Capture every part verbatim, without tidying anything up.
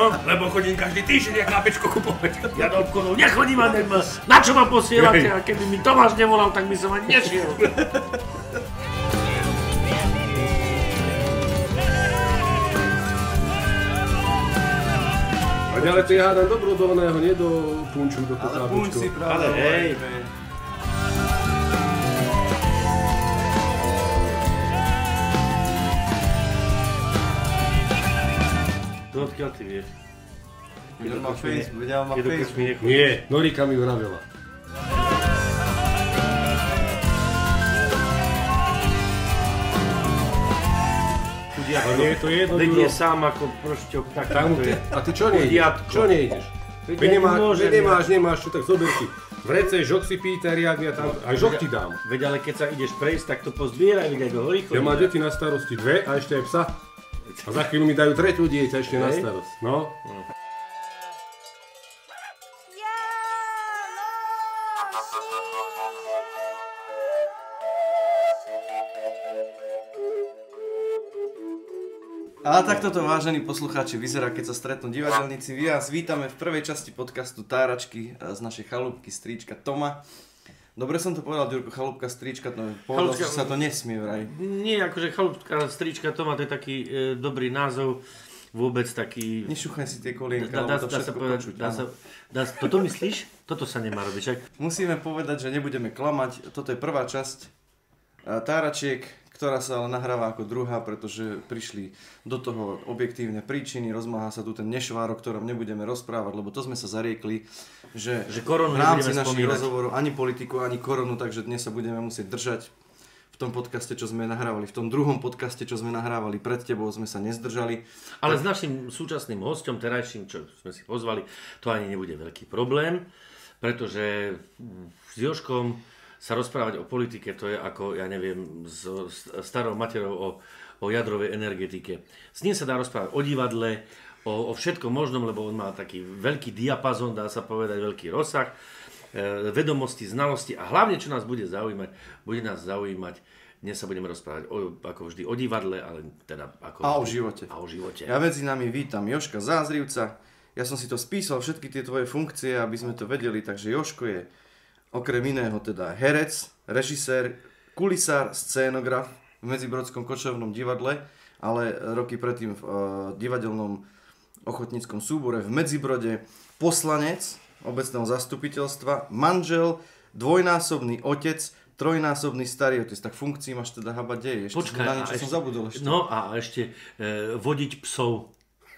Áno, lebo chodím každý týždeň jak kápečko kupovať. Ja do obchodov nechodím a neviem, na čo ma posielate a keby mi Tomáš nevolal, tak by som ani nešiel. Ale to ja hádam do brodovného, nie do punču, do toho kápečko. Ale punč si práve. Ale hej. To odkiaľ ty vieš? Videl ma Facebook, videl ma Facebook. Nie, Norika mi vravela. A nie, to je jedno, vedie Juro. sám ako prošťok, tak Tam, to je. a ty čo nejdeš? Čo nejdeš? Veď Veď ja nemáš, nemôžem, veď nemáš, nemáš, čo tak zober si. Vrece, žok si Peter, jak ja tam, aj žok ti dám. Veď ale keď sa ideš prejsť, tak to pozbieraj, veď aj do hory chodí. Ja mám deti na starosti dve a ešte aj psa. A za chvíľu mi dajú tretiu dieťa ešte na starosť. No. Ale takto to, vážení poslucháči, vyzerá, keď sa stretnú divadelníci. My vás vítame v prvej časti podcastu Táračky z našej chalúbky strýčka Toma. Dobre som to povedal, Ďurko, chalúbka strýčka Toma. Povedal, že sa to nesmie vraj. Nie, akože chalúbka strýčka Toma, to je taký e, dobrý názov. Vôbec taký... Nešúchaj si tie kolienka, dá, dá, lebo to dá sa všetko povedať, počuť. dá sa, dá, toto myslíš? Toto sa nemá robiť, však? Musíme povedať, že nebudeme klamať. Toto je prvá časť Táračiek, ktorá sa ale nahráva ako druhá, pretože prišli do toho objektívne príčiny, rozmáha sa tu ten nešvár, o ktorom nebudeme rozprávať, lebo to sme sa zariekli, že, že koronu v rámci nebudeme našich spomínať. rozhovorov ani politiku, ani koronu, takže dnes sa budeme musieť držať. V tom podcaste, čo sme nahrávali, v tom druhom podcaste, čo sme nahrávali pred tebou, sme sa nezdržali. Ale tak... s našim súčasným hosťom, terajším, čo sme si pozvali, to ani nebude veľký problém, pretože s Jožkom sa rozprávať o politike, to je ako, ja neviem, s starou materou o, o jadrovej energetike. S ním sa dá rozprávať o divadle, o, o všetkom možnom, lebo on má taký veľký diapazon, dá sa povedať, veľký rozsah, e, vedomosti, znalosti a hlavne, čo nás bude zaujímať, bude nás zaujímať, dnes sa budeme rozprávať o, ako vždy o divadle, ale teda ako... A o živote. A o živote. Ja medzi nami vítam Jožka Zázrivca. Ja som si to spísal, všetky tie tvoje funkcie, aby sme to vedeli, takže Jožko je okrem iného teda herec, režisér, kulisár, scénograf v Medzibrodskom kočovnom divadle, ale roky predtým v uh, divadelnom ochotníckom súbore v Medzibrode, poslanec obecného zastupiteľstva, manžel, dvojnásobný otec, trojnásobný starý otec. Tak funkcií máš teda habadej. Ešte Počkaj, na niečo ešte, som zabudol ešte. No a ešte e, vodiť psov.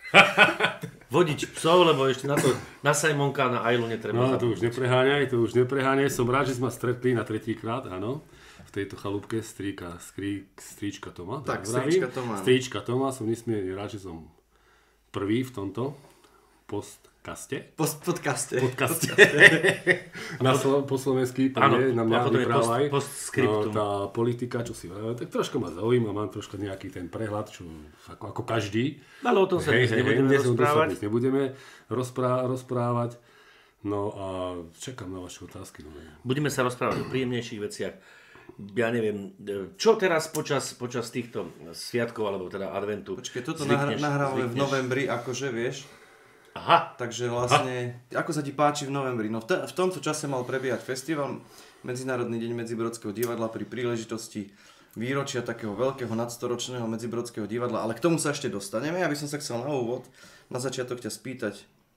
Vodič psov, lebo ešte na to, na Simonka, na Ailu netreba. No to už nepreháňaj, to už nepreháňaj. Som rád, že sme stretli na tretíkrát, áno. V tejto chalúbke stríka, skrí, stríčka Toma. Tak, stríčka Toma. Stríčka Toma, som nesmierne rád, že som prvý v tomto postkaste. Post, podcaste. Podcaste. Na slo, po slovensky, to áno, je, na mňa vyprávaj. Post, postscriptum. No, tá politika, čo si vravel, tak troška ma zaujíma, mám troška nejaký ten prehľad, čo ako, ako každý. Ale o tom sa dnes nebudeme hej, rozprávať. Dnes nebudeme rozprá- rozprávať. No a čakám na vaše otázky. No. Budeme sa rozprávať o príjemnejších veciach. Ja neviem, čo teraz počas, počas týchto sviatkov, alebo teda adventu. Počkej, toto zvykneš, nahrávame zvykneš. v novembri, akože vieš. Aha. Takže vlastne, Aha. ako sa ti páči v novembri? No v, t- v tomto čase mal prebiehať festival, Medzinárodný deň Medzibrodského divadla pri príležitosti výročia takého veľkého nadstoročného Medzibrodského divadla, ale k tomu sa ešte dostaneme. Ja by som sa chcel na úvod, na začiatok ťa spýtať,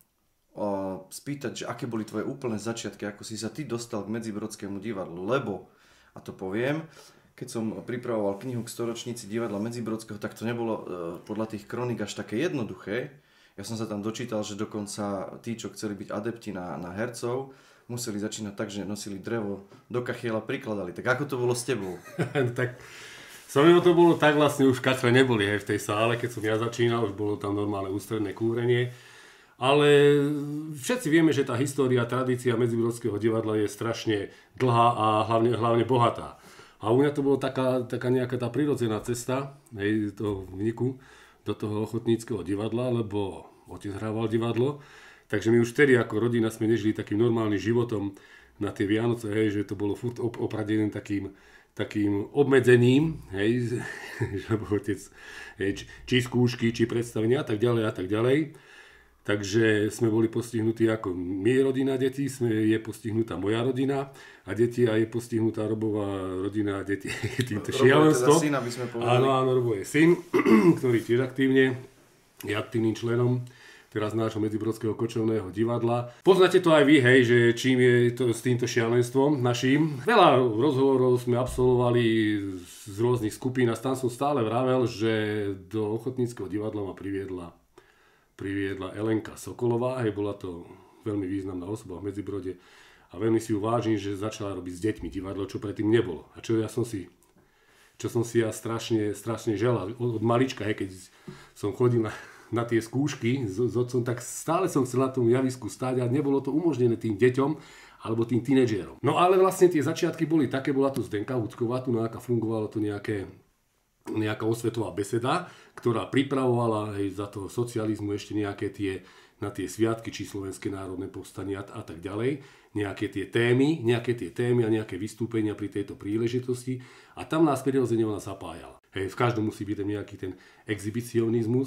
o, spýtať, že aké boli tvoje úplné začiatky, ako si sa ty dostal k Medzibrodskému divadlu, lebo, a to poviem, keď som pripravoval knihu k storočnici divadla Medzibrodského, tak to nebolo e, podľa tých kroník až také jednoduché. Ja som sa tam dočítal, že dokonca tí, čo chceli byť adepti na, na hercov, museli začínať tak, že nosili drevo do kachiel a prikladali. Tak ako to bolo s tebou? Tak so mnou to bolo tak, vlastne už kachle neboli hej, v tej sále, keď som ja začínal, už bolo tam normálne ústredné kúrenie. Ale všetci vieme, že tá história, tradícia Medzibrodského divadla je strašne dlhá a hlavne, hlavne bohatá. A u mňa to bolo taká, taká nejaká tá prirodzená cesta, hej, toho vniku do toho ochotníckeho divadla, lebo otec hrával divadlo. Takže my už vtedy ako rodina sme nežili takým normálnym životom na tie Vianoce, hej, že to bolo furt opradené takým, takým obmedzením, hej, lebo otec, hej, či, či skúšky, či predstavenia a tak ďalej a tak ďalej. Takže sme boli postihnutí ako my rodina detí, sme, je postihnutá moja rodina a deti a je postihnutá Robová rodina a deti týmto šialenstvom. Robo je teda syn, aby sme povedali. Áno, áno, Robo je syn, ktorý tiež aktívne je aktívnym členom teraz nášho Medzibrodského kočovného divadla. Poznáte to aj vy, hej, že čím je to s týmto šialenstvom naším. Veľa rozhovorov sme absolvovali z rôznych skupín a tam som stále vravel, že do Ochotníckeho divadla ma priviedla priviedla Elenka Sokolová, hej, bola to veľmi významná osoba v Medzibrode a veľmi si ju vážim, že začala robiť s deťmi divadlo, čo predtým nebolo. A čo ja som si, čo som si ja strašne, strašne želal od, od malička, hej, keď som chodil na, na tie skúšky s, s otcom, tak stále som chcel na tom javisku stáť a nebolo to umožnené tým deťom alebo tým tínedžerom. No ale vlastne tie začiatky boli také, bola tu Zdenka Hudková, tu nejaká fungovalo to nejaké nejaká osvetová beseda, ktorá pripravovala hej, za toho socializmu ešte nejaké tie, na tie sviatky, či Slovenské národné povstania a tak ďalej, nejaké tie témy, nejaké tie témy a nejaké vystúpenia pri tejto príležitosti a tam nás prirodzene ona zapájala. Hej, v každom musí byť nejaký ten exhibicionizmus,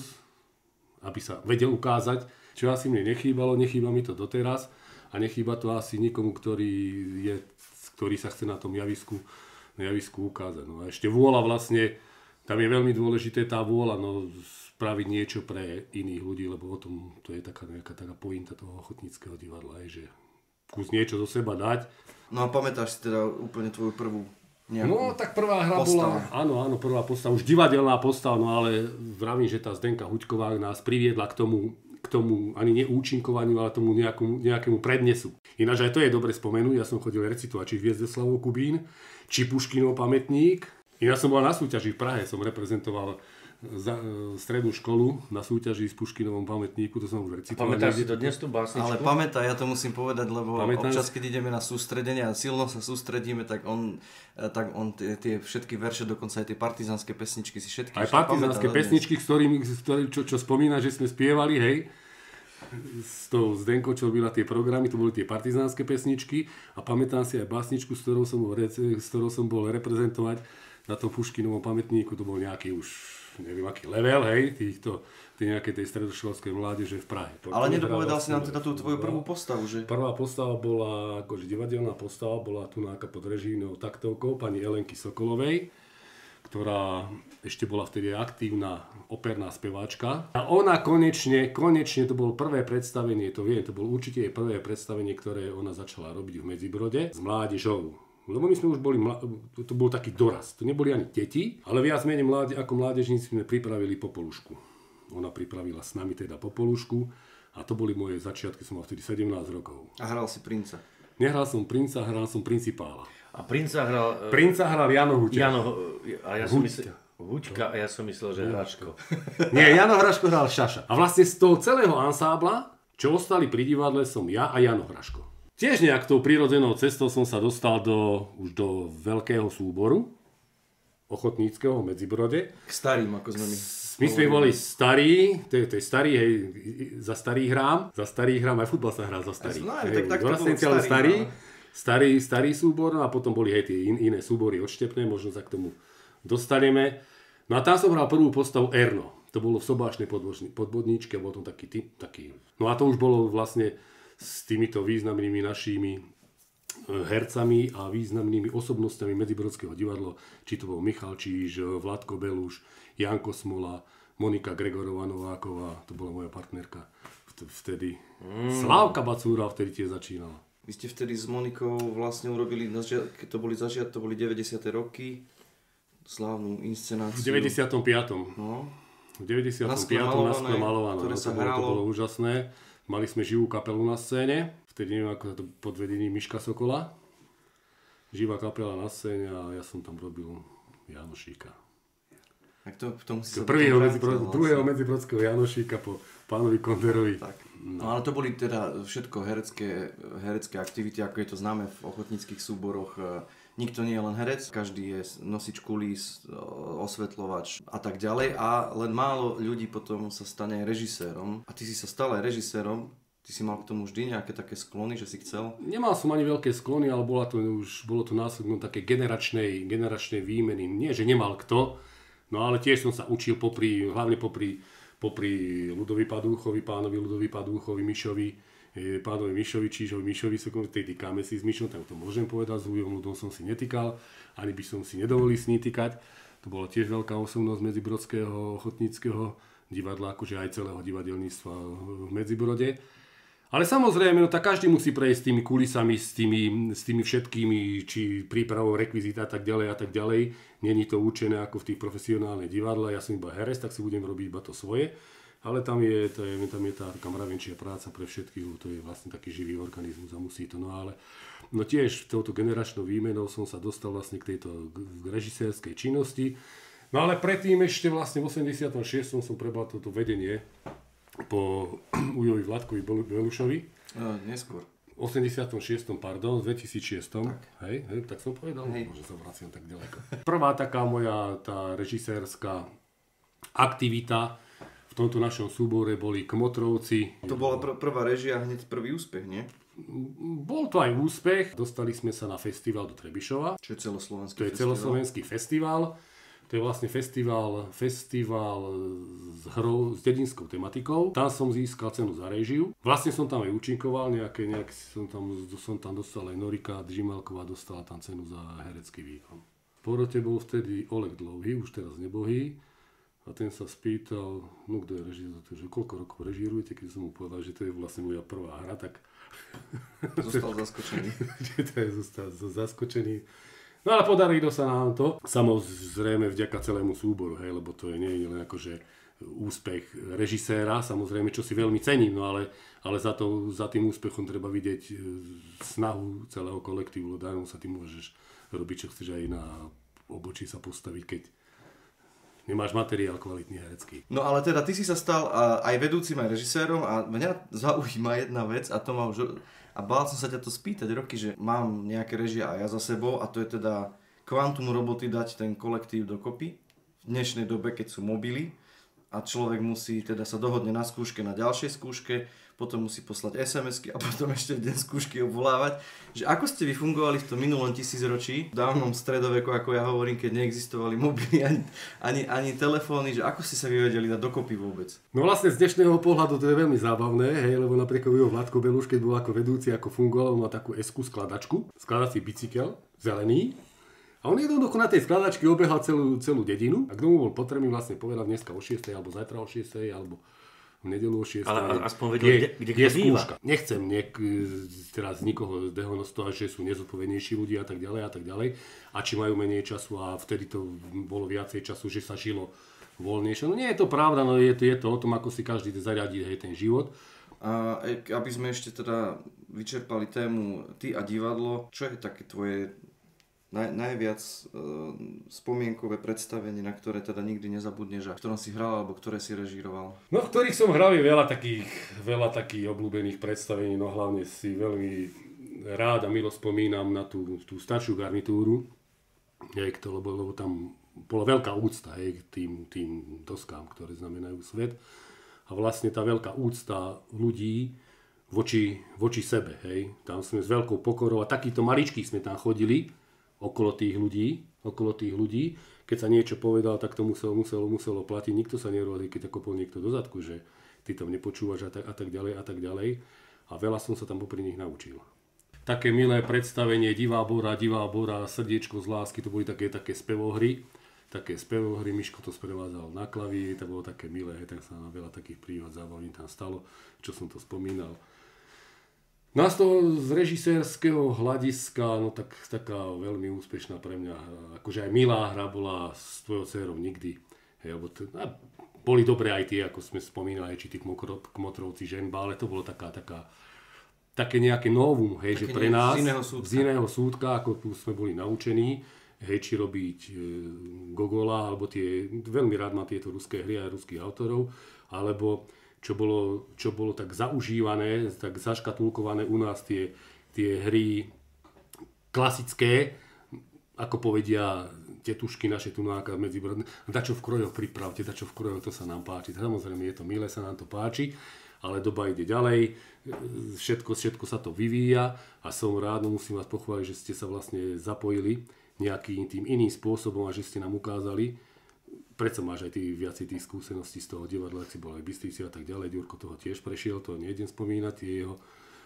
aby sa vedel ukázať, čo asi mne nechýbalo, nechýba mi to doteraz a nechýba to asi nikomu, ktorý, je, ktorý sa chce na tom javisku, na javisku ukázať. No a ešte vôľa vlastne, tam je veľmi dôležité tá vôľa, no, spraviť niečo pre iných ľudí, lebo o tom to je taká nejaká taká pointa toho Ochotníckeho divadla, je, že kus niečo zo seba dať. No a pamätáš si teda úplne tvoju prvú nejakú No tak prvá hra postava. bola, áno, áno, prvá postava, už divadelná postava, no ale vravím, že tá Zdenka Huďková nás priviedla k tomu, k tomu ani neúčinkovaniu, ale tomu nejakému, nejakému prednesu. Ináč aj to je dobre spomenúť, ja som chodil recitovať či Hviezdeslavov Kubín, či Puškinov pamätník. Ináč som bol na súťaži v Prahe, som reprezentoval za, e, strednú školu na súťaži s Puškinovom pamätníku, to som už recitoval. Pamätáš si to dnes tú básničku? Ale pamätá, ja to musím povedať, lebo Pamätám občas, keď ideme na sústredenie a silno sa sústredíme, tak on, tak on tie, tie všetky verše, dokonca aj tie partizánske pesničky si všetky Aj partizánske pesničky, s ktorými, s ktorými, čo, čo spomína, že sme spievali, hej, s tou Zdenkou, čo robila tie programy, to boli tie partizánske pesničky a pamätám si aj básničku, s ktorou som bol, s ktorou som bol reprezentovať na tom Puškinovom pamätníku, to bol nejaký už, neviem aký level, hej, týchto, tý nejakej tej stredoškolskej mládeže v Prahe. Ale nedopovedal si nám teda tú tvoju prvú postavu, že? Prvá postava bola, akože divadelná postava, bola tu nejaká pod režijnou taktovkou pani Elenky Sokolovej, ktorá ešte bola vtedy aktívna operná speváčka. A ona konečne, konečne to bolo prvé predstavenie, to viem, to bolo určite jej prvé predstavenie, ktoré ona začala robiť v Medzibrode s mládežou. Lebo my sme už boli, to bol taký dorast, to neboli ani deti, ale viac menej mláde, ako mládežníci sme pripravili Popolušku. Ona pripravila s nami teda Popolušku a to boli moje začiatky, som mal vtedy sedemnásť rokov. A hral si princa? Nehral som princa, hral som principála. A princa hral... Princa hral Jano Huťa. Jano, a ja som Huťka. myslel... Huťka a ja som myslel, že Hraško. Nie, Jano Hraško hral Šaša. A vlastne z toho celého ansábla, čo ostali pri divadle, som ja a Jano Hraško. Tiež nejak tou prírodzenou cestou som sa dostal do, už do veľkého súboru ochotníckeho v Medzibrode. K starým, ako sme my. My sme boli starí, to je, to je starý, hej, za starý hrám, za starý hrám, aj futbal sa hrá za starý. No, hej, tak, tak to bolo starý, starý, starý, starý súbor, no a potom boli hej, tie in, iné súbory odštepné, možno sa k tomu dostaneme. No a tam som hral prvú postavu Erno, to bolo v Sobášnej podvodníčke, bol tam taký, taký, no a to už bolo vlastne s týmito významnými našimi hercami a významnými osobnostiami Medzibrodského divadla, či to bol Michal Číž, Vladko Beluš, Janko Smola, Monika Gregorová Nováková, to bola moja partnerka vtedy. Mm. Slávka Bacúra vtedy tiež začínala. Vy ste vtedy s Monikou vlastne urobili, keď to boli začiat, to boli deväťdesiate roky, slávnu inscenáciu. V deväťdesiatom piatom No. V deväťdesiatom piatom na skle malované, ktoré no, sa to, bolo, hralo. to bolo úžasné. Mali sme živú kapelu na scéne, vtedy neviem ako to pod vedením Miška Sokola. Živá kapela na scéne a ja som tam robil Janošíka. Tak to, v tom si sa Prvého potom medzibro, vrátil, druhého vlastne. medzibrodského Janošíka po pánovi Konderovi. Tak. No ale to boli teda všetko herecké, herecké aktivity, ako je to známe v ochotníckych súboroch. Nikto nie je len herec, každý je nosič kulís, osvetľovač a tak ďalej a len málo ľudí potom sa stane režisérom. A ty si sa stal aj režisérom, ty si mal k tomu vždy nejaké také sklony, že si chcel? Nemal som ani veľké sklony, ale bola to už, bolo to následno také generačnej, generačnej výmeny. Nie, že nemal kto, no ale tiež som sa učil popri, hlavne popri popri Ľudovi Padúchovi, pánovi Ľudovi Padúchovi, Mišovi, pánovi Mišovi, Čížovi, Mišovi, týkame si s Mišom, tak to môžem povedať, s Ľudom Ľudom som si netýkal, ani by som si nedovolil s ní týkať. To bola tiež veľká osobnosť medzibrodského ochotníckeho divadla, akože aj celého divadelníctva v Medzibrode. Ale samozrejme, no tak každý musí prejsť s tými kulisami, s tými, s tými všetkými, či prípravou rekvizita a tak ďalej a tak ďalej. Není to určené ako v tých profesionálnych divadlách, ja som iba herec, tak si budem robiť iba to svoje. Ale tam je, to je, tam je tá taká mravenčia práca pre všetkých, to je vlastne taký živý organizmus a musí to. No ale no tiež touto generačnou výmenou som sa dostal vlastne k tejto k režisérskej činnosti. No ale predtým ešte vlastne v osemdesiatom šiestom som prebral toto vedenie po Ujovi Vládkovi Belušovi. No, neskôr. V osemdesiatom šiestom, pardon, v dvetisícšesť. Tak. Hej, hej, tak som povedal, hej. Možno sa vraciam tak ďaleko. Prvá taká moja tá režisérska aktivita v tomto našom súbore boli Kmotrovci. To bola pr- prvá režia a hneď prvý úspech, nie? Bol to aj úspech. Dostali sme sa na festival do Trebišova. Čo je celoslovenský to je festival? celoslovenský festival. To je vlastne festival, festival s hrou, s dedinskou tematikou. Tam som získal cenu za réžiu. Vlastne som tam aj účinkoval, nejaké, nejak som tam, som tam dostal aj Norika Džimalková dostala tam cenu za herecký výkon. V porote bol vtedy Oleg Dlouhý, už teraz nebohý. A ten sa spýtal, no kto je režisér, že koľko rokov režírujete, keď som mu povedal, že to je vlastne moja prvá hra, tak... Zostal zaskočený. že to je zostal zaskočený. No ale podarilo sa nám to, samozrejme vďaka celému súboru, hej, lebo to je nie je len akože úspech režiséra, samozrejme, čo si veľmi cením, no ale, ale za, to, za tým úspechom treba vidieť snahu celého kolektívu, lebo sa ty môžeš robiť, čo chceš aj na obočí sa postaviť, keď nemáš materiál kvalitný herecký. No ale teda ty si sa stal aj vedúcim, aj režisérom a mňa zaujíma jedna vec a to ma už... A bál som sa ťa to spýtať roky, že mám nejaké režie aj ja za sebou a to je teda kvantum roboty dať ten kolektív dokopy v dnešnej dobe, keď sú mobily a človek musí teda sa dohodne na skúške, na ďalšej skúške, potom musí poslať es em esky a potom ešte v deň skúšky obvolávať. Že ako ste vy fungovali v tom minulom tisícročí, v dávnom stredoveku, ako ja hovorím, keď neexistovali mobily ani, ani, ani telefóny, že ako ste sa vy vedeli dať dokopy vôbec? No vlastne z dnešného pohľadu to je veľmi zábavné, hej, lebo napríklad jeho Vládko Beluš, keď bol ako vedúci, ako fungoval, on mal takú esku skladačku, skladací bicykel, zelený. A on jednoducho na tej skladačke obehal celú, celú dedinu a kto mu bol potrebný vlastne povedal dneska o šiestej alebo zajtra o šiestej alebo v nedelu o šiestej. Ale aspoň vedel, je, kde, kde, kde kde býva. Nechcem niek, teraz nikoho dehonostovať, že sú nezodpovednejší ľudia a tak ďalej a tak ďalej. A či majú menej času a vtedy to bolo viacej času, že sa žilo voľnejšie. No nie je to pravda, no je to, je to o tom, ako si každý zariadí hej, ten život. A aby sme ešte teda vyčerpali tému ty a divadlo, čo je také tvoje naj, najviac e, spomienkové predstavenie, na ktoré teda nikdy nezabudneš a v ktorom si hral alebo ktoré si režíroval? No v ktorých som hral je veľa takých, veľa takých obľúbených predstavení, no hlavne si veľmi rád a milo spomínam na tú, tú staršiu garnitúru, hej, to, lebo, lebo tam bola veľká úcta hej, k tým, tým doskám, ktoré znamenajú svet. A vlastne tá veľká úcta ľudí voči, voči sebe. Hej. Tam sme s veľkou pokorou a takýto maličký sme tam chodili okolo tých ľudí. Okolo tých ľudí. Keď sa niečo povedal, tak to muselo, muselo, muselo platiť. Nikto sa nerozhodol, keď kopol niekto do zadku, že ty tam nepočúvaš a tak, a tak ďalej a tak ďalej. A veľa som sa tam popri nich naučil. Také milé predstavenie Divá Bora, Divá Bora, Srdiečko z lásky, to boli také, také spevohry. Také spevohry, Miško to sprevádzal na klavíri, to bolo také milé, tak sa nám veľa takých príhod zábavní tam stalo, čo som to spomínal. No a z toho z režisérskeho hľadiska, no tak taká veľmi úspešná pre mňa, akože aj milá hra bola s tvojou dcérou Nikdy. Hej, lebo to, a boli dobré aj tie, ako sme spomínali, či tí Kmotrovci, Ženba, ale to bolo taká, taká, také nejaké novum, hej, že pre nás, z iného súdka, z iného súdka, ako tu sme boli naučení, hej, či robiť e, Gogola, alebo tie, veľmi rád mám tieto ruské hry a ruských autorov, alebo čo bolo, čo bolo tak zaužívané, tak zaškatulkované u nás tie, tie hry klasické, ako povedia tetušky naše tu medzi brodmi, dačo v krojoch pripravte, dačo v krojoch, to sa nám páči. Samozrejme je to milé, sa nám to páči, ale doba ide ďalej, všetko, všetko sa to vyvíja a som rád, no musím vás pochváliť, že ste sa vlastne zapojili nejakým tým iným spôsobom a že ste nám ukázali predsa máš aj ty viacej tých skúseností z toho divadla, ak si bol aj v Bystrici a tak ďalej. Ďurko toho tiež prešiel, to nejdem spomínať, tie jeho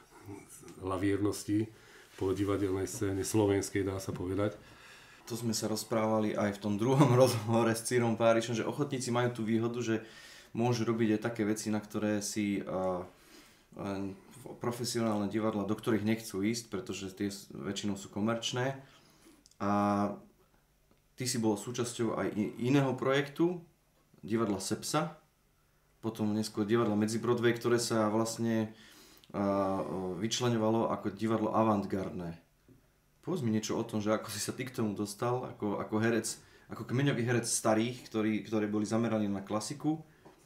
laviernosti po divadelnej scéne slovenskej, dá sa povedať. To sme sa rozprávali aj v tom druhom rozhovore s Círom Párišom, že ochotníci majú tú výhodu, že môžu robiť aj také veci, na ktoré si uh, uh, profesionálne divadla, do ktorých nechcú ísť, pretože tie väčšinou sú komerčné. A ty si bol súčasťou aj iného projektu, divadla Sepsa, potom neskôr divadla Medzibrodway, ktoré sa vlastne uh, vyčleňovalo ako divadlo avantgardné. Povedz mi niečo o tom, že ako si sa ty k tomu dostal, ako, ako herec, ako kmeňový herec starých, ktorí, ktorí boli zameraní na klasiku.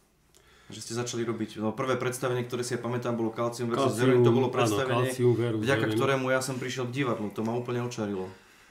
Že ste začali robiť, no prvé predstavenie, ktoré si ja pamätám, bolo Calcium versus Heroin, to bolo predstavenie, áno, vďaka ktorému ja som prišiel k divadlu, to ma úplne očarilo.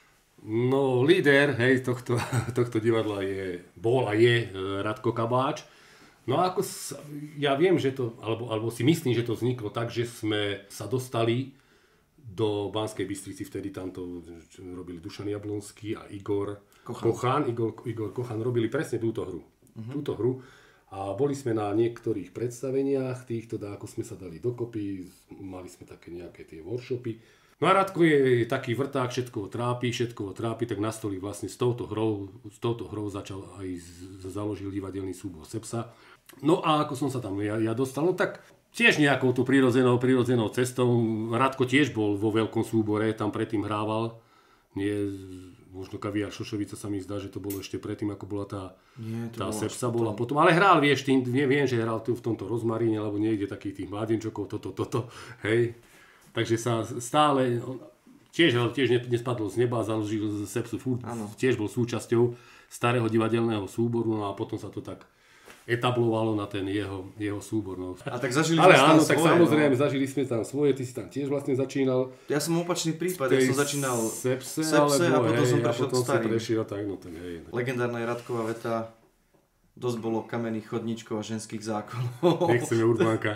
No, líder, hej, tohto, tohto divadla je, bol a je Radko Kabáč. No a ako, sa, ja viem, že to, alebo, alebo si myslím, že to vzniklo tak, že sme sa dostali do Banskej Bystrici, vtedy tamto robili Dušan Jablonský a Igor Kochan. Kochan Igor, Igor Kochan robili presne túto hru. Uh-huh. Túto hru. A boli sme na niektorých predstaveniach týchto, ako sme sa dali dokopy, mali sme také nejaké tie workshopy. No a Radko je taký vrták, všetko ho trápi, všetko ho trápi, tak nastolí vlastne s touto hrou, s touto hrou začal aj z, založil divadelný súbor Sepsa. No a ako som sa tam ja, ja dostal, no tak tiež nejakou tú prirodzenou, prirodzenou cestou. Radko tiež bol vo veľkom súbore, tam predtým hrával. Nie, možno Kaviár Šošovica sa mi zdá, že to bolo ešte predtým, ako bola tá, Nie, tá Sepsa bola potom. Ale hral, vieš, tým, viem, že hral tu v tomto Rozmaríne, alebo niekde takých tých mládenčokov, toto, toto, hej. Takže sa stále, tiež, tiež nespadol z neba, založil Sepsu furt, tiež bol súčasťou starého divadelného súboru, no a potom sa to tak etablovalo na ten jeho, jeho súbor. No. A tak zažili Ale sme áno, tam tak svoje, samozrejme, no. zažili sme tam svoje, ty si tam tiež vlastne začínal. Ja som opačný prípad, ja som začínal v Sepse, Sepse alebo, a potom hej, som prešiel k starým. Prešiel, tak, no, tak, hej, tak. Legendárna je Radková veta, dosť bolo kamenných chodníčkov a ženských zákonov. Nechceme Urbánka.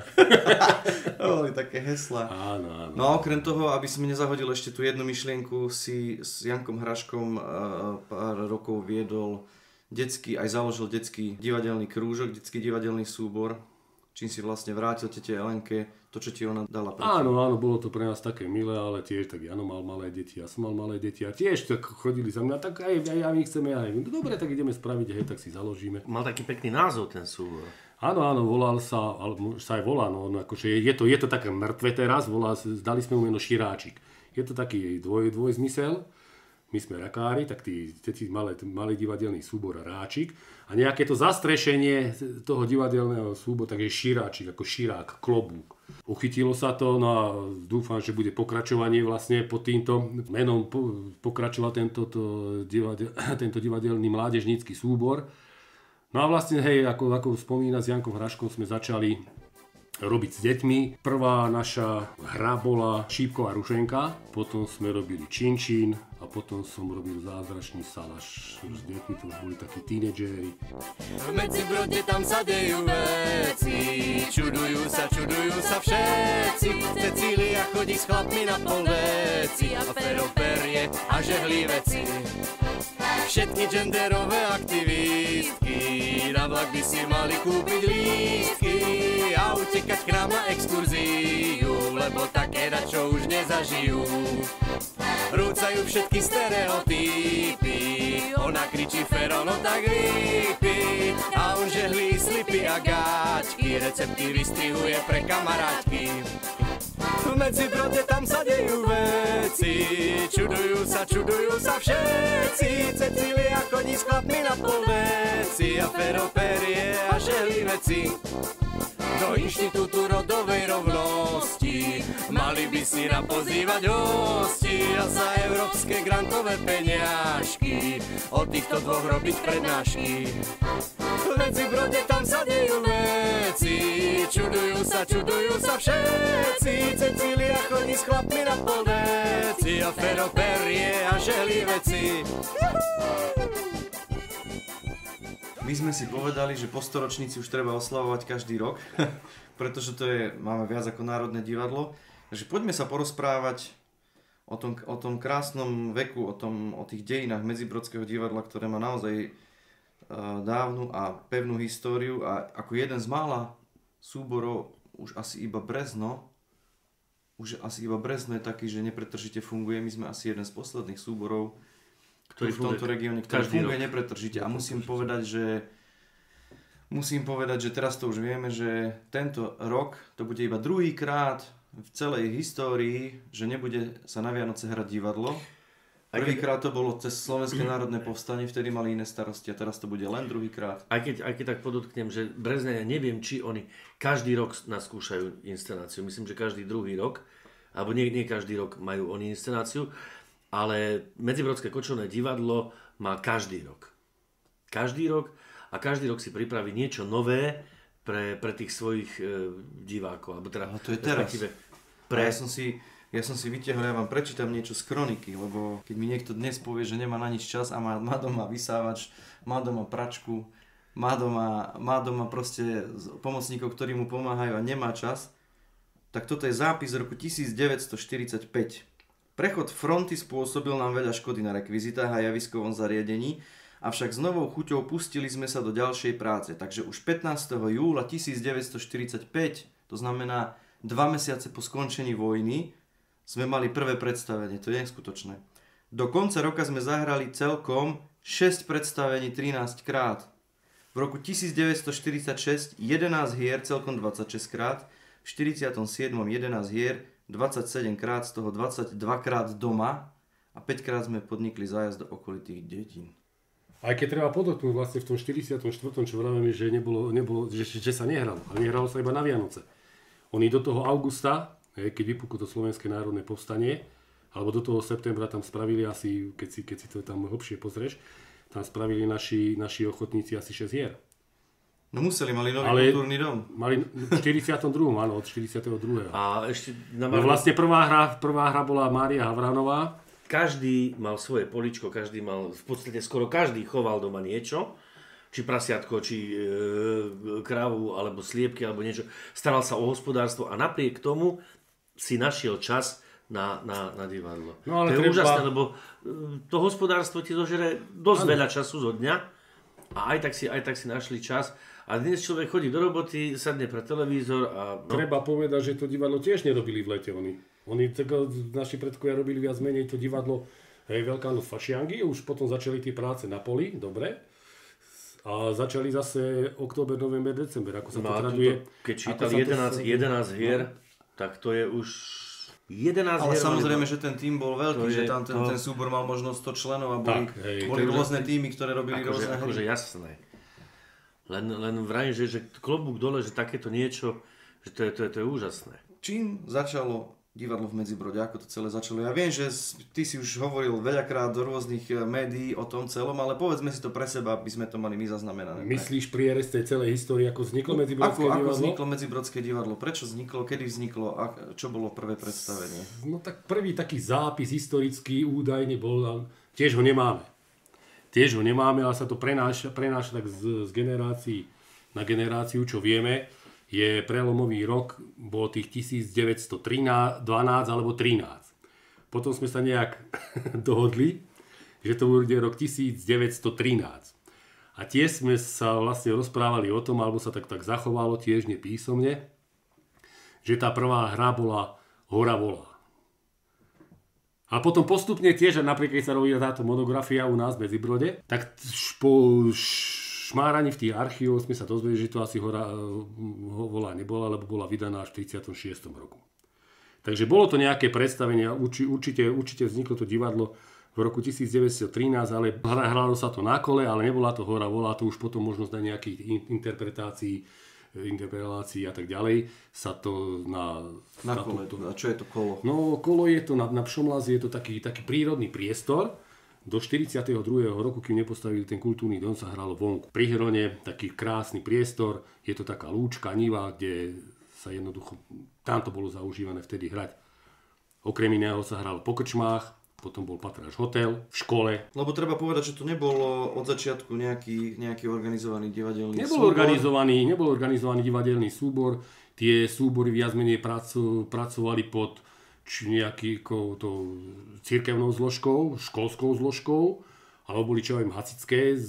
Boli také heslá. Áno, áno. No a okrem toho, aby som nezahodil ešte tú jednu myšlienku, si s Jankom Hraškom pár rokov viedol detský, aj založil detský divadelný krúžok, detský divadelný súbor, čím si vlastne vrátil tete Elenke to, čo ti ona dala. Predtým. Áno, áno, bolo to pre nás také milé, ale tiež tak Jano mal malé deti, ja som mal malé deti a tiež tak chodili za mňa, tak aj, aj, aj my chceme, aj my. Dobre, tak ideme spraviť, hej, tak si založíme. Mal taký pekný názov ten súbor. Áno, áno, volal sa, alebo sa aj volá, no, no akože je to, je to také mŕtve teraz, volá, dali sme mu meno Širáčik. Je to taký dvoj, dvojzmysel. My sme rakári, tak tí, tí malé, malý divadelný súbor Ráčik a nejaké to zastrešenie toho divadelného súboru, takže Širáčik, ako širák, klobúk. Uchytilo sa to, no a dúfam, že bude pokračovanie vlastne pod týmto menom pokračoval tento, to, divadel, tento divadelný mládežnícky súbor. No a vlastne, hej, ako, ako spomína s Jankom Hraškom sme začali robiť s deťmi. Prvá naša hra bola Šípková rušenka, potom sme robili Činčín a potom som robil Zázračný salaš. S deťmi to už boli takí tínedžéri. V Medzibrode tam sa dejú veci, čudujú sa, čudujú sa všetci. Cecília chodí s chlapmi na polveci a Fero perie a žehlí veci. Všetky genderové aktivistky na vlak by si mali kúpiť lístky a utekať k nám na exkurziu, lebo také dačo už nezažijú. Rúcajú všetky stereotypy, ona kričí Fero, no tak vypí, a on žehlí slipy a gáčky, recepty vystrihuje pre kamarátky. V Medzibrode tam sa dejú veci, čudujú sa, čudujú sa všetci. Cecília chodí s chlapmi na polveci a Fero perie a žehlí veci. Do Inštitútu rodovej rovnosti mali by si napozývať hosti a za európske grantové peniažky o týchto dvoch robiť prednášky. V Medzibrode tam sa dejú veci, čudujú sa, čudujú sa všetci. Cecília chodí s chlapmi na polveci a Fero perie a žehlí veci. My sme si povedali, že po storočnici už treba oslavovať každý rok, pretože to je, máme viac ako Národné divadlo. Takže poďme sa porozprávať o tom, o tom krásnom veku, o, tom, o tých dejinách Medzibrodského divadla, ktoré má naozaj dávnu a pevnú históriu a ako jeden z mála súborov už asi iba Brezno, už asi iba Brezno je taký, že nepretržite funguje. My sme asi jeden z posledných súborov, ktorý v tomto regióne, ktorý funguje nepretržite. A musím povedať, že musím povedať, že teraz to už vieme, že tento rok to bude iba druhýkrát v celej histórii, že nebude sa na Vianoce hrať divadlo. Prvýkrát to bolo cez Slovenské národné povstanie, vtedy mali iné starosti a teraz to bude len druhýkrát. Aj keď, aj keď tak podotknem, že Brezne, ja neviem, či oni každý rok naskúšajú inscenáciu. Myslím, že každý druhý rok, alebo nie, nie každý rok majú oni inscenáciu, ale Medzibrodské kočovné divadlo má každý rok. Každý rok a každý rok si pripraví niečo nové pre, pre tých svojich e, divákov. Alebo teda, ale to je teraz. Pre... Ja som si... Ja som si vytiahol, ja vám prečítam niečo z kroniky, lebo keď mi niekto dnes povie, že nemá na nič čas a má, má doma vysávač, má doma pračku, má doma, má doma proste pomocníkov, ktorí mu pomáhajú a nemá čas, tak toto je zápis z roku devätnásťstoštyridsaťpäť. Prechod fronty spôsobil nám veľa škody na rekvizitách a javiskovom zariadení, avšak s novou chuťou pustili sme sa do ďalšej práce, takže už pätnásteho júla devätnásťstoštyridsaťpäť, to znamená dva mesiace po skončení vojny, sme mali prvé predstavenie, to je neskutočné. Do konca roka sme zahrali celkom šesť predstavení trinásť krát. V roku devätnásťstoštyridsaťšesť jedenásť hier celkom dvadsaťšesť krát, v štyridsiatom siedmom jedenásť hier dvadsaťsedem krát, z toho dvadsaťdva krát doma a päť krát sme podnikli zájazd do okolitých dedín. Aj keď treba podotknúť vlastne v tom štyridsiatom štvrtom čo vravíme, že, nebolo, nebolo, že, že sa nehralo, ale nehralo sa iba na Vianoce. Oni do toho augusta, keď vypuklo to Slovenské národné povstanie, alebo do toho septembra tam spravili asi, keď si, keď si to tam hlbšie pozrieš, tam spravili naši, naši ochotníci asi šesť hier. No museli, mali nový ale kultúrny dom. Mali v štyridsiatom druhom, áno, od štyridsiateho druhého A ešte na no vlastne prvá hra, prvá hra bola Mária Havranová. Každý mal svoje poličko, každý mal, v podstate skoro každý choval doma niečo. Či prasiatko, či e, krávu, alebo sliepky, alebo niečo. Staral sa o hospodárstvo a napriek tomu si našiel čas na, na, na divadlo. No, ale to je treba... úžasné, lebo to hospodárstvo ti zožere dosť ano. veľa času zo dňa a aj tak, si, aj tak si našli čas. A dnes človek chodí do roboty, sadne pre televízor a... No. Treba povedať, že to divadlo tiež nerobili v lete oni. Oni, tak, naši predkovia robili viac menej to divadlo, hej, Veľká noc fašiangy, už potom začali tie práce na poli, dobre. A začali zase október, november, december, ako sa no, to traduje. Keď čítali jedenásť, jedenásť hier, no. tak to je už jedenásť ale hier. Ale samozrejme, že ten tým bol veľký, že tam ten, to... ten súbor mal možno sto členov a boli, tak, hej, boli rôzne týmy, ktoré robili ako rôzne hry. Akože jasné. Len, len vrajím, že, že klobúk dole, že takéto niečo, že to je, to je, to je úžasné. Čím začalo divadlo v Medzibrode, ako to celé začalo? Ja viem, že ty si už hovoril veľakrát do rôznych médií o tom celom, ale povedzme si to pre seba, aby sme to mali my zaznamenané. Myslíš prierez tej celej histórie, ako vzniklo Medzibrodské ako, divadlo? Ako vzniklo Medzibrodské divadlo? Prečo vzniklo? Kedy vzniklo? A čo bolo prvé predstavenie? No tak prvý taký zápis historický údajne bol, tiež ho nemáme. Tiež ho nemáme, ale sa to prenáša, prenáša tak z, z generácií na generáciu, čo vieme. Je prelomový rok, bol tých devätnásťstodvanásť alebo trinásť. Potom sme sa nejak dohodli, že to bude rok devätnásťstotrinásť. A tiež sme sa vlastne rozprávali o tom, alebo sa tak, tak zachovalo tiež nepísomne, že tá prvá hra bola Hora volá. A potom postupne tiež, napriek keď sa robila táto monografia u nás v Medzibrode, tak po šmáraní v tých archívoch sme sa dozvedeli, že to asi Hora volá nebola, lebo bola vydaná až v tridsiatom šiestom roku. Takže bolo to nejaké predstavenie, určite, určite vzniklo to divadlo v roku devätnásťstotrinásť, ale hralo sa to na kole, ale nebola to Hora volá, to už potom možnosť na nejakých interpretácií, interpretácií a tak ďalej sa to na... Na kole, to, a čo je to kolo? No kolo je to na, na Pšomlazi, je to taký, taký prírodný priestor. Do štyridsiateho druhého roku, kým nepostavili ten kultúrny dom, sa hralo vonku. Pri Hrone taký krásny priestor, je to taká lúčka, niva, kde sa jednoducho, tam to bolo zaužívané vtedy hrať. Okrem iného sa hralo po krčmách, potom bol Patráš hotel, v škole. Lebo treba povedať, že to nebolo od začiatku nejaký, nejaký organizovaný divadelný nebol súbor. Organizovaný, nebol organizovaný divadelný súbor, tie súbory viac menej praco, pracovali pod či nejakou cirkevnou zložkou, školskou zložkou, alebo boli čo aj hasičské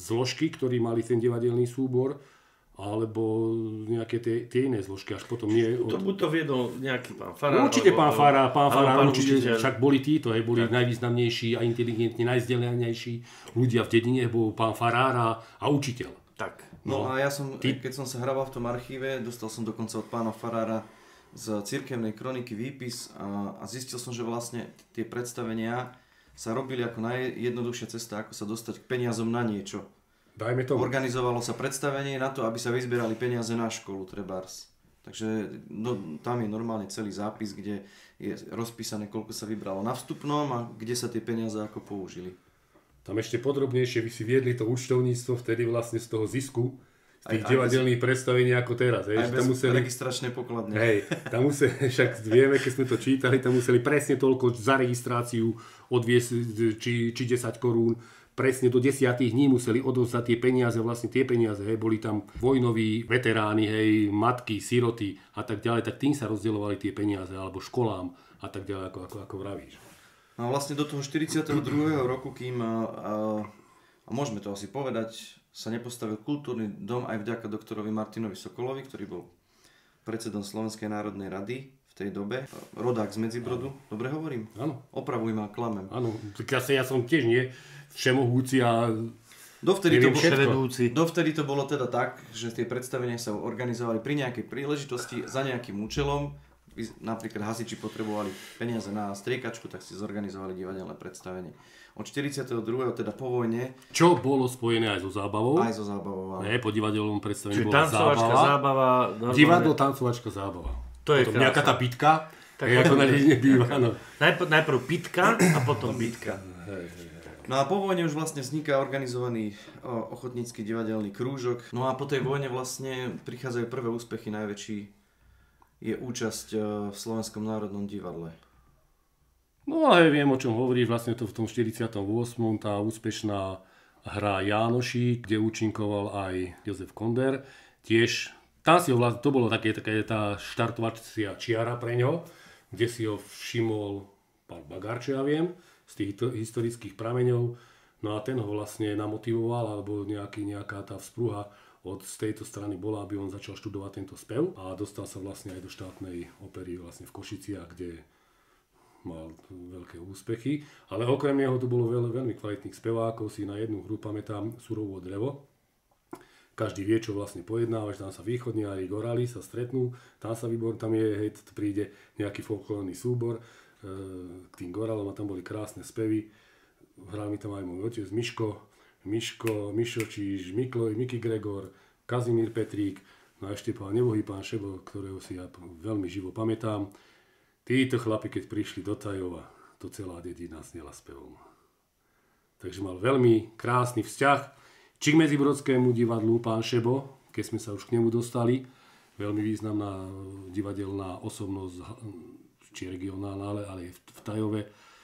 zložky, ktorí mali ten divadelný súbor, alebo nejaké tie, tie iné zložky, až potom nie... To buď to viedol nejaký pán Farár. Určite pán Farár, pán Farár, pán určite, učiteľ. však boli títo, hej, boli tak najvýznamnejší a inteligentní, najvzdelanejší ľudia v dedine, bol pán Farár a, a učiteľ. Tak. No, no a ja som, ty... keď som sa hrabal v tom archíve, dostal som dokonca od pána Farára z cirkevnej kroniky výpis a, a zistil som, že vlastne tie predstavenia sa robili ako najjednoduchšia cesta, ako sa dostať k peniazom na niečo. Dajme tomu. Organizovalo sa predstavenie na to, aby sa vyzbierali peniaze na školu, trebárs. Takže no, tam je normálne celý zápis, kde je rozpísané, koľko sa vybralo na vstupnom a kde sa tie peniaze ako použili. Tam ešte podrobnejšie by si viedli to účtovníctvo vtedy vlastne z toho zisku, z tých aj, divadelných predstavení ako teraz. Hej, aj bez tam museli, registračnej pokladne. Hej, tam museli, však vieme, keď sme to čítali, tam museli presne toľko za registráciu odviesť, či, či desať korún. Presne do desiatich dní museli odovzdať tie peniaze, vlastne tie peniaze, hej, boli tam vojnoví veteráni, hej, matky, siroty a tak ďalej, tak tým sa rozdielovali tie peniaze, alebo školám a tak ďalej, ako, ako, ako vravíš. No a vlastne do toho štyridsiateho druhého roku, kým, a, a môžeme to asi povedať, sa nepostavil kultúrny dom aj vďaka doktorovi Martinovi Sokolovi, ktorý bol predsedom Slovenskej národnej rady v tej dobe, rodák z Medzibrodu. Dobre hovorím? Áno. Opravuj ma, klamem. Áno, tak ja som tiež nie všemohúci a Dovtedy to, bolo, dovtedy to bolo teda tak, že tie predstavenia sa organizovali pri nejakej príležitosti za nejakým účelom. Napríklad hasiči potrebovali peniaze na striekačku, tak si zorganizovali divadelné predstavenie. Od štyridsiateho druhého teda po vojne... Čo bolo spojené aj so zábavou. Aj so zábavou. Ne, po divadelnom predstavení čiže bola tancovačka, zábava. zábava normálne... Divadlo, tancovačka, zábava. To je potom krásne. Nejaká tá bitka, tak ako na dedine býva. No. Najprv, najprv bitka a potom bitka. No a po vojne už vlastne vzniká organizovaný ochotnícky divadelný krúžok. No a po tej vojne vlastne prichádzajú prvé úspechy, najväčší je účasť v Slovenskom národnom divadle. No ale viem, o čom hovoríš, vlastne to v tom štyridsiatom ôsmom tá úspešná hra Jánoši, kde účinkoval aj Jozef Konder. Tiež, tam si ho vlastne, to bolo také, také tá štartovacia čiara pre ňo, kde si ho všimol pán Bagár, čo ja viem, z tých historických prameňov. No a ten ho vlastne namotivoval, alebo nejaký, nejaká tá vzpruha od z tejto strany bola, aby on začal študovať tento spev a dostal sa vlastne aj do štátnej opery vlastne v Košiciach, kde mal veľké úspechy. Ale okrem neho tu bolo veľa veľmi kvalitných spevákov, si na jednu hru pamätám Surovo drevo. Každý vie, čo vlastne pojednávaš, tam sa východniari, gorali sa stretnú, tam sa výbor, tam je, hej, príde nejaký folklórny súbor e, k tým goralom a tam boli krásne spevy. Hral mi tam aj môj otec Miško, Miško, Mišo Číž, Miklo, Miky Gregor, Kazimír Petrík, no a ešte pán nebohý pán Šebo, ktorého si ja veľmi živo pamätám. Títo chlapi, keď prišli do Tajova, to celá dedina snela spevom. Takže mal veľmi krásny vzťah či k Medzibrodskému divadlu pán Šebo, keď sme sa už k nemu dostali. Veľmi významná divadelná osobnosť, či regionálna, ale aj v Tajove.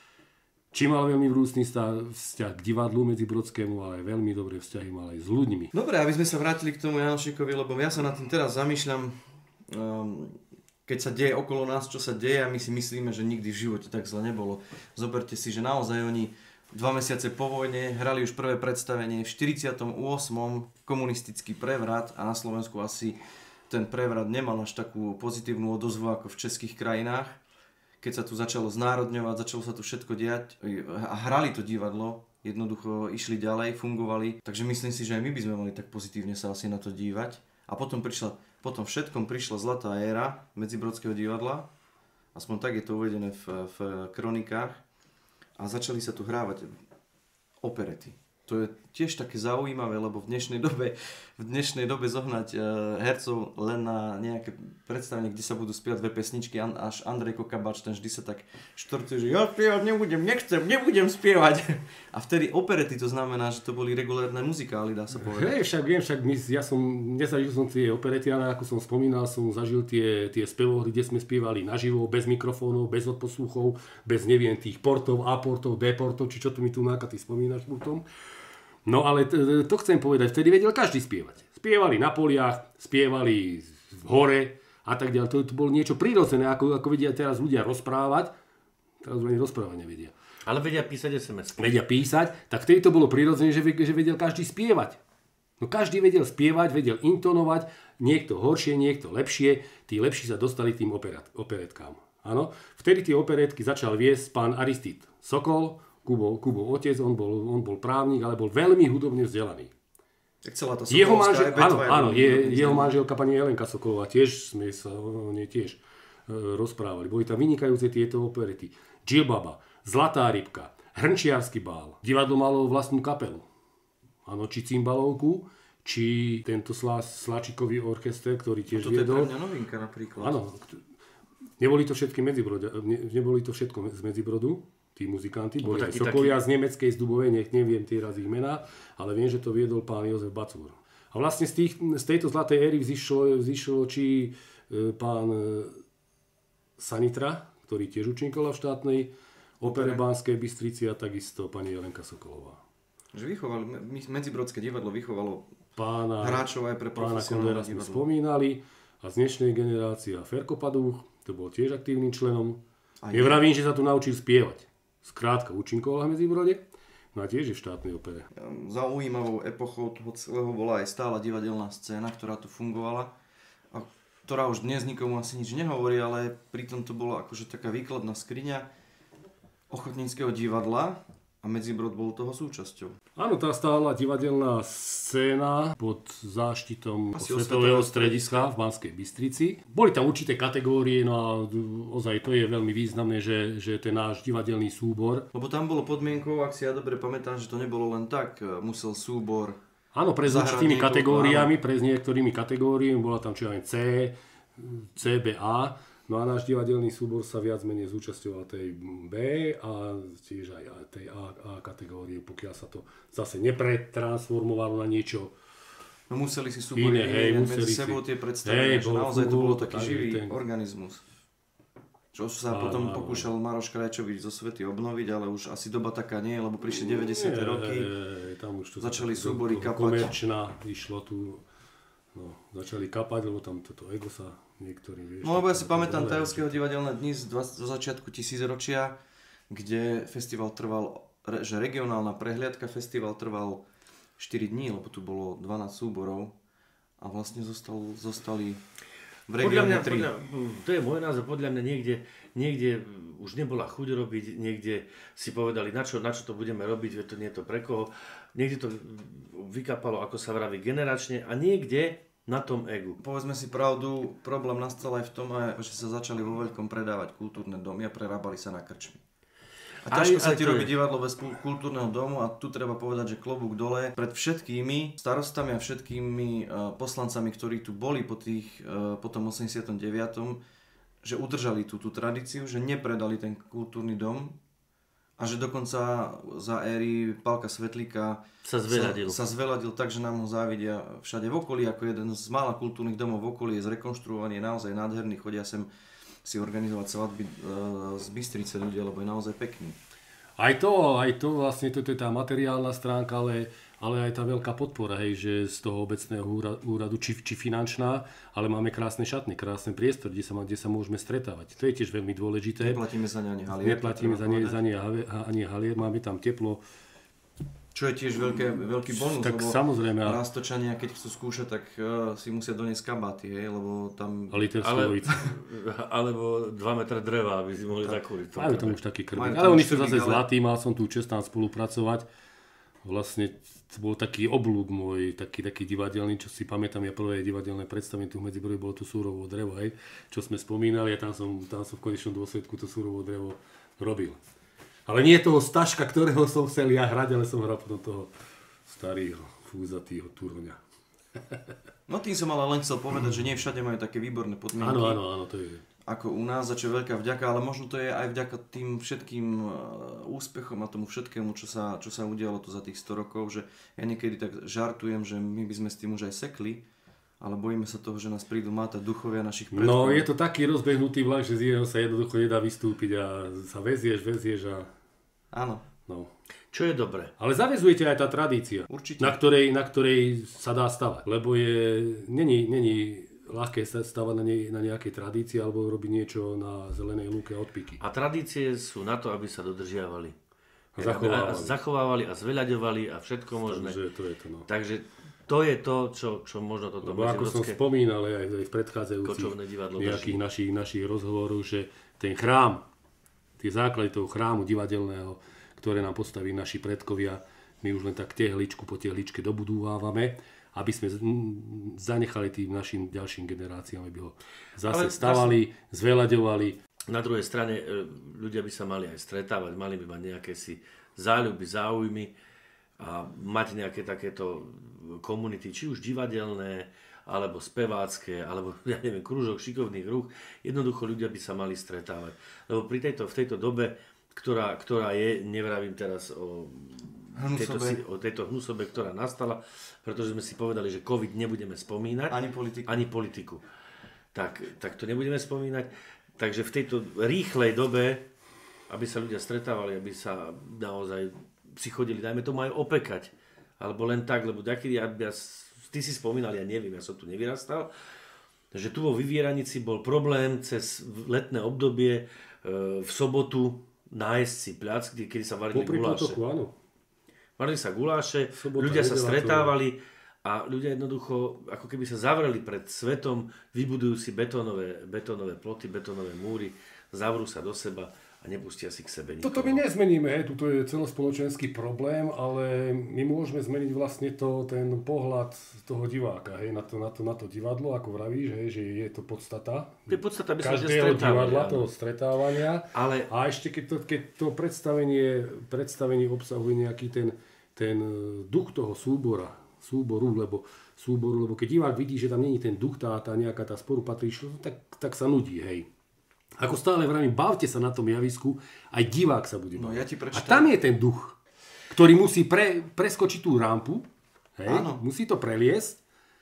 Či mal veľmi vrúcný vzťah k divadlu Medzibrodskému, ale aj veľmi dobré vzťahy mal aj s ľuďmi. Dobre, aby sme sa vrátili k tomu Janošikovi, lebo ja sa nad tým teraz zamýšľam, um, keď sa deje okolo nás, čo sa deje a my si myslíme, že nikdy v živote tak zle nebolo. Zoberte si, že naozaj oni dva mesiace po vojne hrali už prvé predstavenie v štyridsiatom ôsmom komunistický prevrat a na Slovensku asi ten prevrat nemal až takú pozitívnu odozvu ako v českých krajinách. Keď sa tu začalo znárodňovať, začalo sa tu všetko diať a hrali to divadlo, jednoducho išli ďalej, fungovali. Takže myslím si, že aj my by sme mali tak pozitívne sa asi na to dívať. A potom prišla, potom všetkom prišla zlatá éra Medzibrodského divadla, aspoň tak je to uvedené v, v kronikách, a začali sa tu hrávať operety. To je tiež také zaujímavé, lebo v dnešnej dobe, v dnešnej dobe zohnať hercov len na nejaké predstavenie, kde sa budú spievať dve pesničky, až Andrej Kokabač, ten vždy sa tak štorcuje, že ja spievať nebudem, nechcem, nebudem spievať. A vtedy operety, to znamená, že to boli regulárne muzikály, dá sa povedať. Hej, však viem, však my, ja som, nezažil som tie operety, ale ako som spomínal, som zažil tie, tie spevohry, kde sme spievali naživo, bez mikrofónov, bez odposluchov, bez neviem tých portov, A-portov, D-portov, či čo tu mi tu náka, ty spomínaš o tom. No ale to, to chcem povedať, vtedy vedel každý spievať. Spievali na poliach, spievali v hore a tak ďalej. To, to bolo niečo prirodzené, ako, ako vedia teraz ľudia rozprávať. Teraz už ani rozprávať nevedia. Ale vedia písať es em es. Vedia písať, tak vtedy to bolo prirodzené, že, že vedel každý spievať. No každý vedel spievať, vedel intonovať, niekto horšie, niekto lepšie, tí lepší sa dostali k tým operat, operetkám. Áno, vtedy tie operetky začal viesť pán Aristid Sokol, Kubo, Kubo otec, on bol, on bol právnik, ale bol veľmi hudobne vzdelaný. Tak celá tá jeho manžel, áno, áno, je, je, jeho manželka pani Jelenka Sokolová, tiež sme sa o nej tiež e, rozprávali. Boli tam vynikajúce tieto operety. Džilbaba, Zlatá rybka, Hrnčiarsky bál. Divadlo malo vlastnú kapelu. Áno, či cymbalovku, či tento slá, Sláčikový orchester, ktorý tiež no, viedol. To je pre mňa novinka napríklad. Áno, neboli to všetky Medzibrodia, ne, neboli to všetko z Medzibrodu, tí muzikanti, boli aj Sokolia taký... z Nemeckej, z Dubovej, nech neviem tie raz ich mená, ale viem, že to viedol pán Jozef Bacúr. A vlastne z, tých, z tejto zlatej éry vzýšlo, vzýšlo či e, pán e, Sanitra, ktorý tiež účinkoval v štátnej opere Banskej Bystrici a takisto pani Jelenka Sokolová. Že vychovali, Medzibrodské divadlo vychovalo pána, hráčov aj pre profesionálne divadlo. Sme spomínali a z dnešnej generácie Ferko Padúch, to bol tiež aktívnym členom. Nevravím, že sa tu naučil spievať. Skrátka účinkoval v Medzibrode, no a tiež je v štátnej opere. Zaujímavou epochou toho celého bola aj stála divadelná scéna, ktorá tu fungovala. A ktorá už dnes nikomu asi nič nehovorí, ale pritom to bola akože taká výkladná skriňa ochotníckeho divadla. A Medzibrod bol toho súčasťou. Áno, tá stála divadelná scéna pod záštitom Asi Svetového strediska v Banskej Bystrici. Boli tam určité kategórie, no a ozaj to je veľmi významné, že, že ten náš divadelný súbor. Lebo tam bolo podmienkou, ak si ja dobre pamätám, že to nebolo len tak, musel súbor... Áno, pre s určitými kategóriami, pre s niektorými kategóriami, bola tam čo aj C, C B A. No a náš divadelný súbor sa viac menej zúčastňoval tej B a tiež aj tej A, A kategórie, pokiaľ sa to zase nepretransformovalo na niečo no museli si súbory medzi sebou tie predstavenia, že naozaj to bolo taký živý ten... organizmus. Čo sa a, potom a, pokúšal Maroš Krajčovič zo Svety obnoviť, ale už asi doba taká nie, lebo prišli deväťdesiate roky, je, tam už to začali súbory kapať. Komerčná išlo tu, no, začali kapať, lebo tam toto ego sa niektorí, vieš... No lebo ja si pamätám Tajovského divadelné dni z, z začiatku tisícročia, kde festival trval, že regionálna prehliadka festival trval štyri dní, lebo tu bolo dvanásť súborov a vlastne zostal, zostali v regióne tri. Podľa, to je môj názor, podľa mňa niekde, niekde už nebola chuť robiť, niekde si povedali, na čo, na čo to budeme robiť, to nie je to pre koho. Niekde to vykapalo, ako sa vraví, generačne a niekde na tom egu. Povedzme si pravdu, problém nastal aj v tom, že sa začali vo veľkom predávať kultúrne domy a prerábali sa na krčmy. A ťažko aj, sa aj ti robí divadlo bez kultúrneho domu a tu treba povedať, že klobúk dole pred všetkými starostami a všetkými poslancami, ktorí tu boli po, tých, po tom osemdesiatom deviatom že udržali tú, tú tradíciu, že nepredali ten kultúrny dom a že dokonca za éry Pálka Svetlíka sa zveľadil. Sa, sa zveľadil tak, že nám ho závidia všade v okolí, ako jeden z mála kultúrnych domov v okolí je zrekonštruovaný, je naozaj nádherný, chodia sem si organizovať svadby e, z Bystrice ľudia, lebo je naozaj pekný. Aj to, aj to vlastne, to je tá materiálna stránka, ale, ale aj tá veľká podpora, hej, že z toho obecného úradu, či, či finančná, ale máme krásne šatny, krásny priestor, kde sa, kde sa môžeme stretávať. To je tiež veľmi dôležité. Neplatíme za ne ani halier. Neplatíme za ne, za ne ani halier, máme tam teplo. Čo je tiež veľké, veľký bonus, tak lebo samozrejme, ale... Rastočania, keď chcú skúšať, tak uh, si musia doniesť kabáty, hej, lebo tam... Ale, alebo dva metre dreva, aby si mohli zakúriť. Majú tam už taký krbík, ale oni sú zase zlatí, mal som tu čest tam spolupracovať. Vlastne to bol taký oblúk môj, taký, taký divadelný, čo si pamätám, ja prvé divadelné predstavenie tu v Medzibrode bolo to súrovo drevo, hej, čo sme spomínali a tam som, tam som v konečnom dôsledku to súrovo drevo robil. Ale nie toho Staška, ktorého som chcel ja hrať, ale som hral potom toho starého, fúzatýho Turoňa. No tým som ale len chcel povedať, že nie všade majú také výborné podmienky. Áno, áno, áno, to je. Ako u nás, za čo je veľká vďaka, ale možno to je aj vďaka tým všetkým úspechom a tomu všetkému, čo sa, čo sa udialo tu za tých sto rokov, že ja niekedy tak žartujem, že my by sme s tým už aj sekli, ale bojíme sa toho, že nás prídu mátať duchovia našich predkov. No je to taký rozbehnutý vlak, že z jeho sa jednoducho nedá vystúpiť a sa vezieš, vezieš a... Áno. No. Čo je dobré. Ale zaväzujete aj tá tradícia, určite. Na ktorej, na ktorej sa dá stavať. Lebo je, není, není ľahké sa stávať na, ne, na nejakej tradícii alebo robiť niečo na zelenej lúke od piky. A tradície sú na to, aby sa dodržiavali. A zachovávali. A, a zachovávali a zveľaďovali a všetko možné. Takže to je to, no. Takže to je to, čo, čo možno toto Lebo ako som spomínal aj, aj v predchádzajúcich nejakých našich, našich rozhovorov, že ten chrám, tie základy toho chrámu divadelného, ktoré nám postaví naši predkovia, my už len tak tehličku po tehličke dobudúvávame, aby sme zanechali tým našim ďalším generáciám, aby ho zase Ale stavali, zase... zveľaďovali. Na druhej strane ľudia by sa mali aj stretávať, mali by mať nejaké si záľuby, záujmy a mať nejaké takéto komunity, či už divadelné, alebo spevácké, alebo ja neviem, krúžok šikovných rúch. Jednoducho ľudia by sa mali stretávať. Lebo pri tejto, v tejto dobe, ktorá, ktorá je, nevravím teraz o tejto, o tejto hnusobe, ktorá nastala, pretože sme si povedali, že COVID nebudeme spomínať. Ani politiku. Ani politiku. Tak, tak to nebudeme spomínať. Takže v tejto rýchlej dobe, aby sa ľudia stretávali, aby sa naozaj si chodili, dajme tomu aj opekať, alebo len tak, lebo taký, ja, ja, ty si spomínal, ja neviem, ja som tu nevyrastal, že tu vo Vyvieranici bol problém cez letné obdobie e, v sobotu nájsť si pľac, kedy sa varili Popri guláše. Potoku, áno. Varili sa guláše, Sobota, ľudia sa nedela, stretávali a ľudia jednoducho, ako keby sa zavreli pred svetom, vybudujú si betónové, betónové ploty, betónové múry, zavrú sa do seba a nepustia si k sebe nikoho. Toto my nezmeníme, tuto je celospoločenský problém, ale my môžeme zmeniť vlastne to, ten pohľad toho diváka, hej, na to, na to, na to divadlo, ako vravíš, hej, že je to podstata. To je podstata, by sme každého divadla, áno. toho stretávania. Ale... A ešte keď to, keď to predstavenie, predstavenie obsahuje nejaký ten, ten duch toho súbora, súboru, lebo, súboru, lebo keď divák vidí, že tam není ten duch, tá, tá nejaká tá spolupatričnosť, tak, tak sa nudí, hej. Ako stále vravím, bavte sa na tom javisku, aj divák sa bude baviť. No, ja ti prečítam. A tam je ten duch, ktorý musí pre, preskočiť tú rampu, hej, musí to preliesť,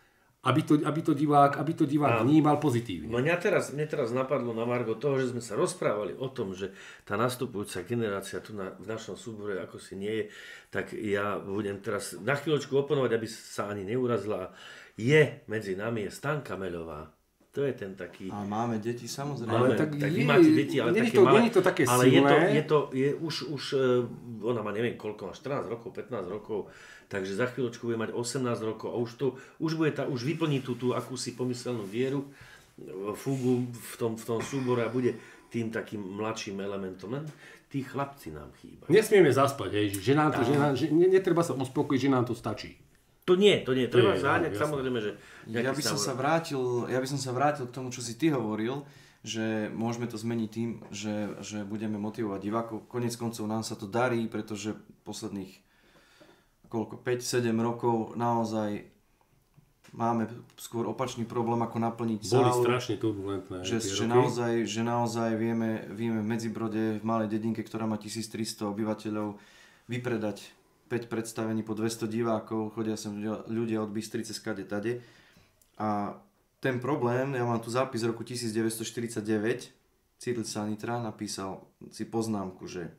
aby to, aby to divák, aby to divák vnímal pozitívne. No mňa teraz, mňa teraz napadlo na margo toho, že sme sa rozprávali o tom, že tá nastupujúca generácia tu na, v našom súbore ako si nie je, tak ja budem teraz na chvíľočku oponovať, aby sa ani neurazila. Je medzi nami je Stanka Meľová. To je ten taký... A máme deti, samozrejme. Ale tak, tak je, vy máte deti, ale také to, malé. to také ale silné. je to, je to, je už, už, ona má neviem koľko, má štrnásť rokov, pätnásť rokov, takže za chvíľočku bude mať osemnásť rokov a už to, už bude tá, už vyplní tú, tú akúsi pomyselnú vieru, fúgu v tom, v tom súbore a bude tým takým mladším elementom. Len tí chlapci nám chýbajú. Nesmieme zaspať, hej, že, nám to, že, nám, že netreba sa uspokojiť, že nám to stačí. To nie, to nie, treba je, záňať, jasné. samozrejme, že... Ja by, som sa vrátil, ja by som sa vrátil k tomu, čo si ty hovoril, že môžeme to zmeniť tým, že, že budeme motivovať divákov. Konec koncov nám sa to darí, pretože posledných koľko, päť sedem rokov naozaj máme skôr opačný problém, ako naplniť Boli sálu. strašne turbulentné. Že, že, naozaj, že naozaj vieme, vieme v Medzibrode, v malej dedinke, ktorá má tisíctristo obyvateľov, vypredať päť predstavení po dvesto divákov, chodia sem ľudia od Bystrice skade tade. A ten problém, ja mám tu zápis z roku devätnásťstoštyridsaťdeväť, Cyril Sanitra napísal si poznámku, že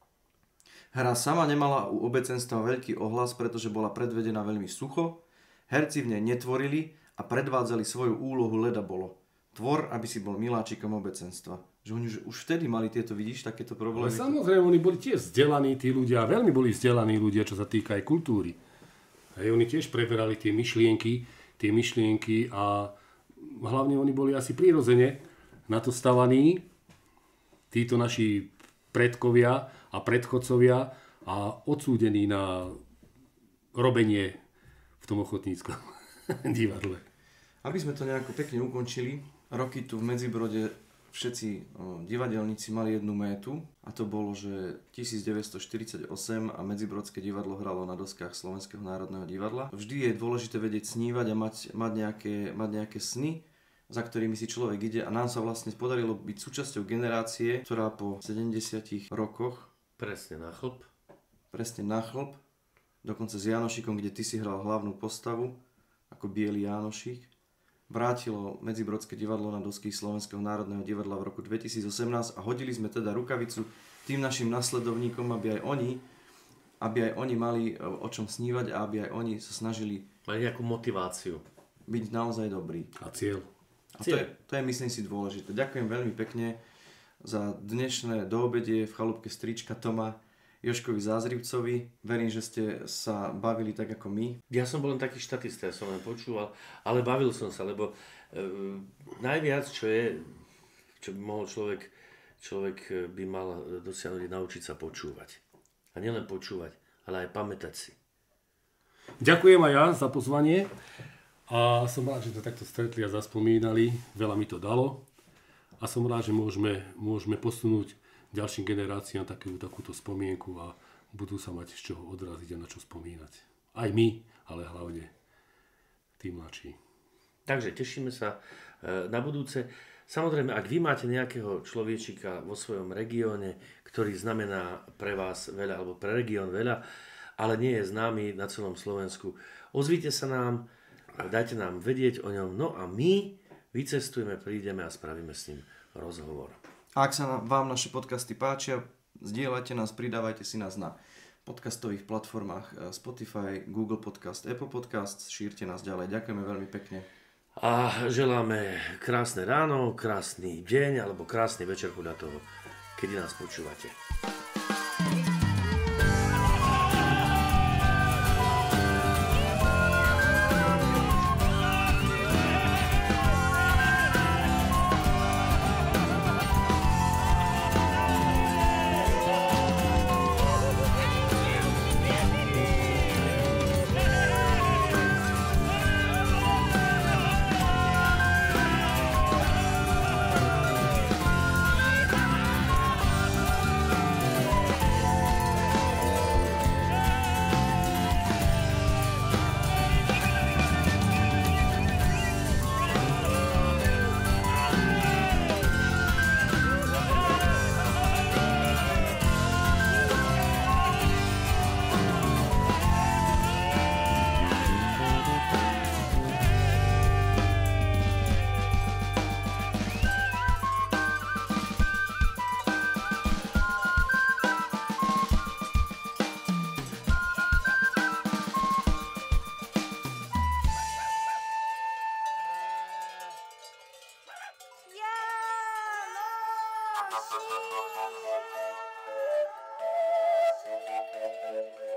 hra sama nemala u obecenstva veľký ohlas, pretože bola predvedená veľmi sucho, herci v nej netvorili a predvádzali svoju úlohu leda bolo. Tvor, aby si bol miláčikom obecenstva. Že oni už vtedy mali tieto, vidíš, takéto problémy. Ale samozrejme, oni boli tiež vzdelaní tí ľudia, veľmi boli vzdelaní ľudia, čo sa týka aj kultúry. Hej, oni tiež preberali tie myšlienky, tie myšlienky a hlavne oni boli asi prirodzene na to stavaní, títo naši predkovia a predchodcovia a odsúdení na robenie v tom ochotníckom divadle. Aby sme to nejako pekne ukončili, roky tu v Medzibrode všetci o, divadelníci mali jednu métu a to bolo, že devätnásťstoštyridsaťosem a Medzibrodské divadlo hralo na doskách Slovenského národného divadla. Vždy je dôležité vedieť snívať a mať, mať, nejaké, mať nejaké sny, za ktorými si človek ide a nám sa vlastne podarilo byť súčasťou generácie, ktorá po sedemdesiatich rokoch Presne na chlp. Presne na chlp, dokonca s Janošikom, kde ty si hral hlavnú postavu, ako biely Janošik, vrátilo Medzibrodské divadlo na dosky Slovenského národného divadla v roku dvetisícosemnásť a hodili sme teda rukavicu tým našim nasledovníkom, aby aj oni, aby aj oni mali o čom snívať a aby aj oni sa snažili Mali nejakú motiváciu. byť naozaj dobrí. A cieľ. A to je, to je, myslím si, dôležité. Ďakujem veľmi pekne za dnešné doobedie v chalúbke strička Toma, Jožkovi Zázrivcovi. Verím, že ste sa bavili tak ako my. Ja som bol len taký štatista, ja som len počúval, ale bavil som sa, lebo e, najviac, čo je, čo by mohol človek, človek by mal dosiahnuť, naučiť sa počúvať. A nielen počúvať, ale aj pamätať si. Ďakujem aj ja za pozvanie a som rád, že sme takto stretli a zaspomínali. Veľa mi to dalo a som rád, že môžeme, môžeme posunúť ďalším generáciám takú, takúto spomienku a budú sa mať z čoho odraziť a na čo spomínať. Aj my, ale hlavne tí mladší. Takže tešíme sa na budúce. Samozrejme, ak vy máte nejakého človečika vo svojom regióne, ktorý znamená pre vás veľa, alebo pre región veľa, ale nie je známy na celom Slovensku, ozvite sa nám, dajte nám vedieť o ňom, no a my vycestujeme, prídeme a spravíme s ním rozhovor. A ak sa vám naše podcasty páčia, zdieľajte nás, pridávajte si nás na podcastových platformách Spotify, Google Podcast, Apple Podcast, šírte nás ďalej. Ďakujeme veľmi pekne. A želáme krásne ráno, krásny deň alebo krásny večer podľa toho, kedy nás počúvate. Yeah, no.